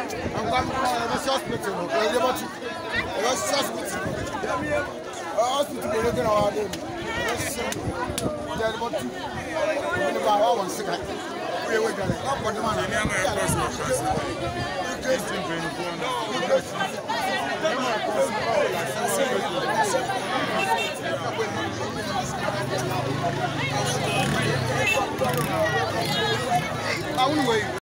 I'm coming from the hospital. Hospital, we're looking at our day. They're about two. We're about one second. We're going to go for the money. I won't wait.